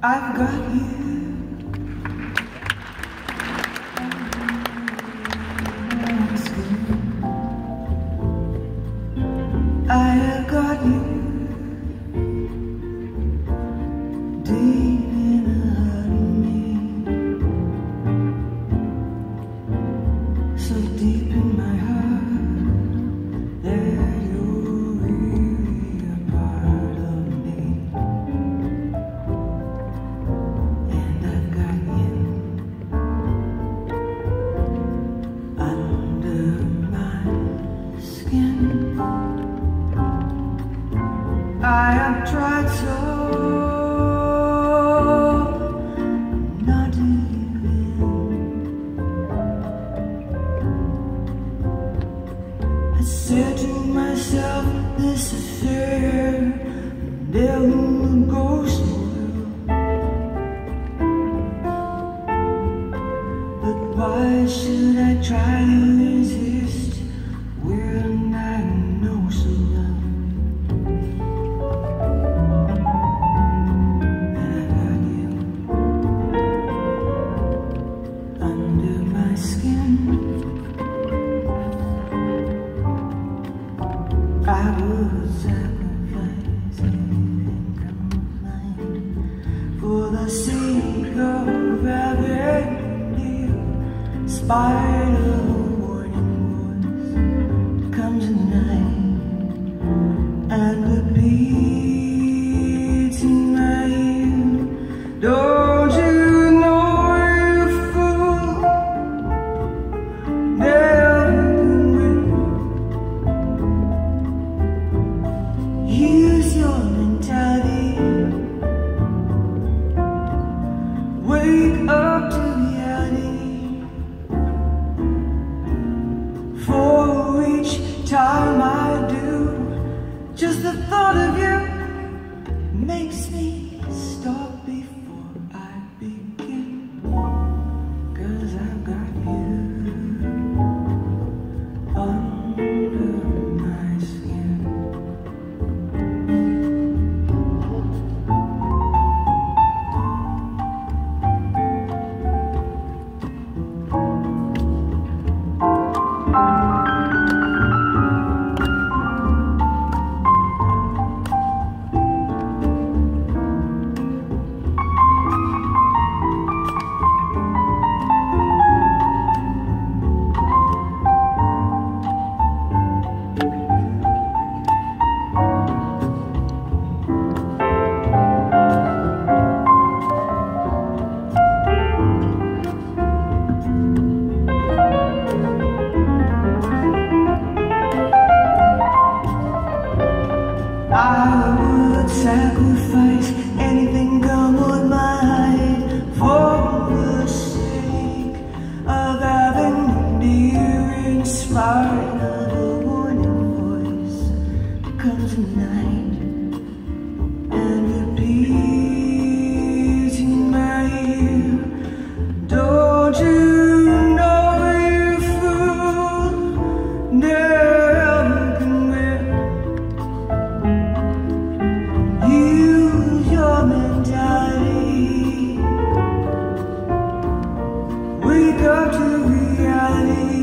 I've got you. I have got you deep in the heart of me, so deep in my heart that you're really a part of me. And I've got you under my skin. I have tried so not to give in. I said to myself, this affair never will go so well. But why should I try to resist when I know so well? I would sacrifice anything combined for the sake of having you. Spite of a warning voice comes at night and repeats in my ear. Don't you know, you fool? Use your mentality. Wake up to reality. For each time I do, just the thought of you makes me stop before I begin. 'Cause I've got you under my skin. I would sacrifice anything come what might for the sake of having you near, in spite of a warning voice that comes at night and repeats in my ear. Don't you know, you fool, never can win. Use your mentality. Wake up to reality.